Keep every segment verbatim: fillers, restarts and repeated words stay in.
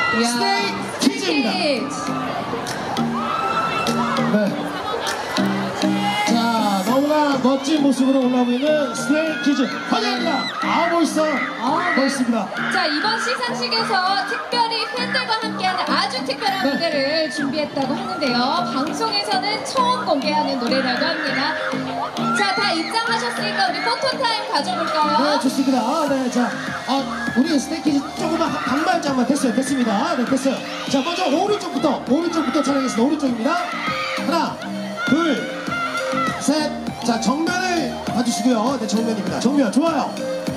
스테이 키즈입니다. 네. 자, 너무나 멋진 모습으로 올라오고 있는 스테이 키즈 환영합니다. 아, 벌써 아, 멋있습니다. 네. 자, 이번 시상식에서 특별히 팬들과 함께하는 아주 특별한 네. 무대를 준비했다고 하는데요. 방송에서는 처음 공개하는 노래라고 합니다. 자, 다 입장하셨으니까 우리 포토타임 가져볼까요? 네, 좋습니다. 네, 자, 아, 우리 스테이 키즈 조금만 반발짝만 됐어요. 됐습니다. 네, 됐어요. 자, 먼저 오른쪽부터, 오른쪽부터 촬영했습니다. 오른쪽입니다. 하나, 둘, 셋. 자, 정면을 봐주시고요. 네, 정면입니다. 정면, 좋아요.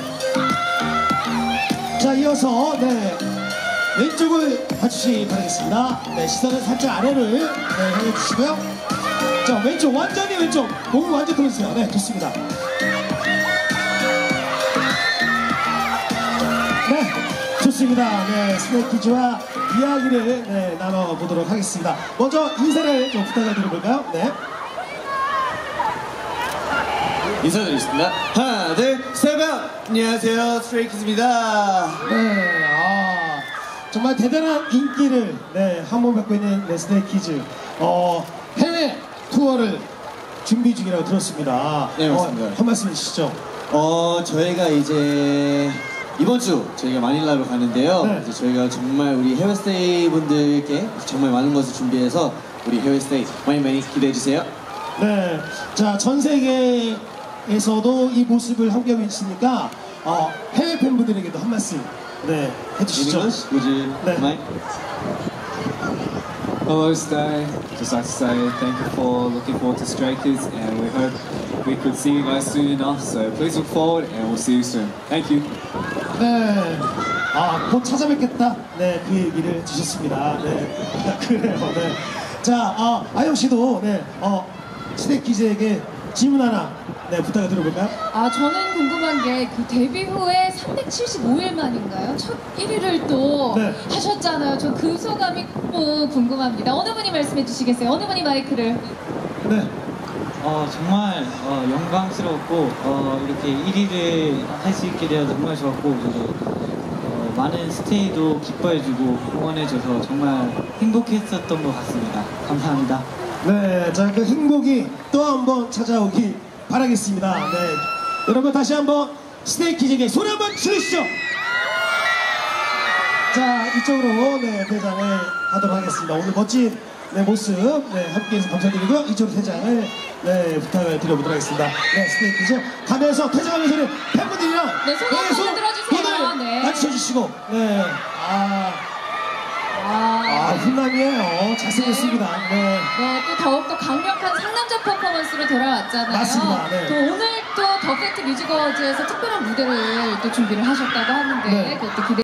자, 이어서, 네, 왼쪽을 봐주시기 바라겠습니다. 네, 시선은 살짝 아래를, 네, 향해 주시고요. 자, 왼쪽, 완전히 왼쪽. 몸을 완전 들어주세요. 네, 좋습니다. 네, 좋습니다. 네, 스테이 키즈와 이야기를, 네, 나눠보도록 하겠습니다. 먼저 인사를 좀 부탁을 드려볼까요? 네. 인사드리겠습니다. 하나, 둘, 셋, 안녕하세요, 스트레이키즈입니다. 네, 아, 정말 대단한 인기를, 네, 한몸 갖고 있는 네, 스테이 키즈. 어, 해외 투어를 준비 중이라고 들었습니다. 네, 맞습니다. 어, 한 말씀 해주시죠. 어, 저희가 이제 이번 주 저희가 마닐라로 가는데요. 네. 이제 저희가 정말 우리 해외 스테이 분들께 정말 많은 것을 준비해서 우리 해외 스테이 많이 많이 기대해 주세요. 네, 자, 전 세계에서도 이 모습을 함께하고 있으니까 어, 해외 팬분들에게도 한 말씀, 네, 해주시죠. English, would you 네. mind? Hello, Stay. Just like to say thank you for looking forward to Stray Kids, and we hope we could see you guys soon enough. So please look forward, and we'll see you soon. Thank you. 네, 아, 곧 찾아뵙겠다. 네, 그 얘기를 해주셨습니다. 네, 그래요. 네. 자, 어, 아영 씨도, 네, 어, 스테이 키즈에게 질문 하나, 네, 부탁을 드려볼까요? 아, 저는 궁금한 게 그 데뷔 후에 삼백칠십오 일 만인가요? 첫 일 위를 또 네. 하셨잖아요. 저 그 소감이 꼭 궁금합니다. 어느 분이 말씀해 주시겠어요? 어느 분이 마이크를? 네, 어, 정말 어, 영광스럽고 어, 이렇게 일 위를 할 수 있게 되어 정말 좋았고, 저도 어, 많은 스테이도 기뻐해주고 응원해줘서 정말 행복했었던 것 같습니다. 감사합니다. 네, 자, 그 행복이 또 한 번 찾아오기 바라겠습니다. 네, 여러분 다시 한번 스테이 키즈에게 소리 한번 지르시죠. 자, 이쪽으로, 네, 대장을 하도록 하겠습니다. 오늘 멋진, 네, 모습, 네, 함께해서 감사드리고요. 이쪽으로 퇴장을, 네, 부탁을 드려보도록 하겠습니다. 네, 스테이 키즈 가면서 퇴장하면서는 팬분들이랑 네, 손 한번 계속 흔들어주세요. 손을 네. 맞춰주시고, 네, 아, 아, 아, 훈남이에요. 잘생겼습니다. 네. 네, 또 더욱더 강력한 상남자 퍼포먼스로 돌아왔잖아요. 맞습니다. 네. 또 오늘 또 더 팩트 뮤직 어워즈에서 특별한 무대를 또 준비를 하셨다고 하는데 네. 그것도 기대